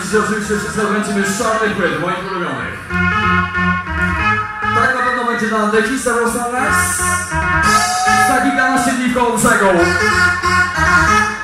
dzisiaj oczywiście wszystko kręcimy z czarnych płyt, moich ulubionych. Tak na pewno będzie na The Kiss of Rosannas. Taki 12 dni w koło brzegu.